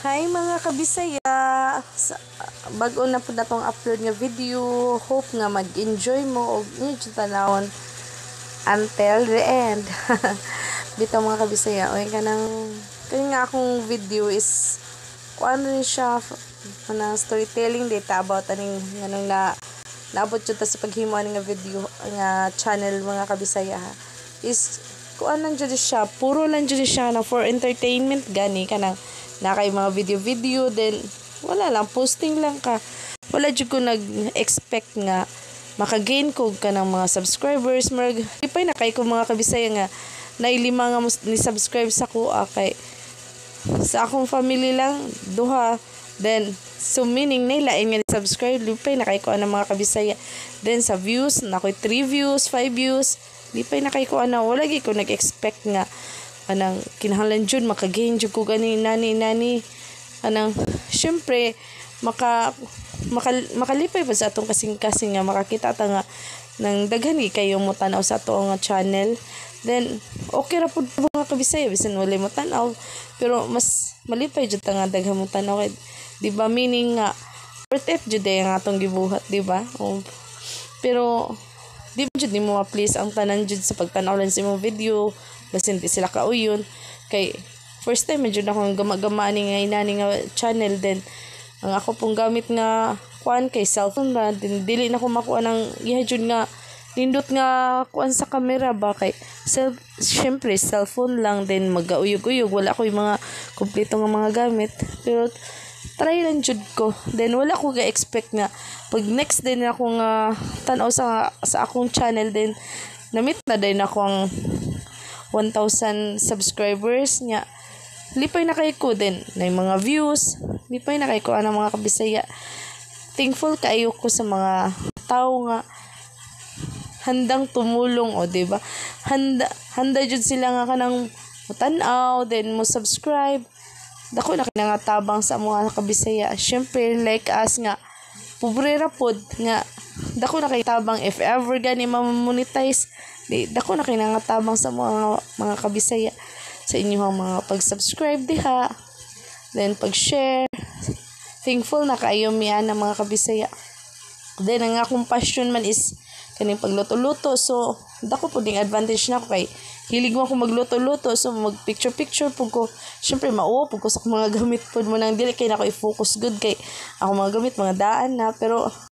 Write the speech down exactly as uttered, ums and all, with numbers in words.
Hi mga kabisaya, sa, bago na po na tong upload nga video, hope nga mag-enjoy mo o nyo tanawon until the end. Dito mga kabisaya, o ka nang kaya nga akong video is kung ano rin siya na storytelling data about aning ganun na naabot yun ta sa paghimo nga video nga channel mga kabisaya is kung ano dyan siya, puro lang dyan siya na for entertainment gani ka nang na kay mga video-video, then wala lang, posting lang ka. Wala dyan ko nag-expect nga makagain ko ka ng mga subscribers. Marag, ipay na kay ko mga kabisaya nga nailima nga ni subscribe sa ko kay sa akong family lang, duha. Then, so meaning nailain nga ni subscribe, lipay na kay ko ang mga kabisaya. Then, sa views, na ko'y three views, five views, lipay na kay ko ano, wala gi ko nag-expect nga anang kinahanglan jud makagain jud ko gani nani nani anang syempre maka, maka makalipay pa sa atong kasing-kasing nga makakita ta nga nang daghan kayo mo tan-aw sa atong channel, then okay ra pud mga kabisaya bisan wala mo tan-aw pero mas malipay jud ta nga daghan mo tan-aw, di ba, meaning nga worth it jud ang atong gibuhat, di ba? Oh, pero di jud nimo ma-please ang tanan jud sa pagtan-aw lang sa imong video basin di sila kauyon kay first time medyo na akong gama-gama ni nga inani nga channel, then ang ako pong gamit nga kuan kay cellphone ba, din dili na ko makuha ng iya jud nga nindot nga kuan sa camera ba kay self, syempre cellphone lang, then magauyog-uyog wala ko yung mga kumpleto nga mga gamit, pero try lang jud ko, then wala ko ga-expect nga pag next day na ako nga tan-aw sa sa akong channel, then namit na din ako ang one thousand subscribers nya, lipay na kay ko din na yung mga views, lipay na kay ko ang mga kabisaya. Thankful kayo ko sa mga tao nga handang tumulong, o diba, handa handa jud sila nga kanang tan-aw then mo subscribe. Dako na kinangatabang sa mga kabisaya, syempre like us nga pobre ra pod nga dako na kay tabang if ever gani ma-monetize, di dako na kay nangatabang sa mga mga kabisaya sa inyong mga pag-subscribe diha, then pag-share. Thankful na kayo miya ng mga kabisaya. Then ang akong passion man is kaning pagluto-luto, so dako po ding advantage na ko kay hilig mo ako magluto-luto, so mag picture-picture po ko, syempre mauwa po ko sa mga gamit po mo nang dili kay na ko i-focus good kay ako mga gamit mga daan na, pero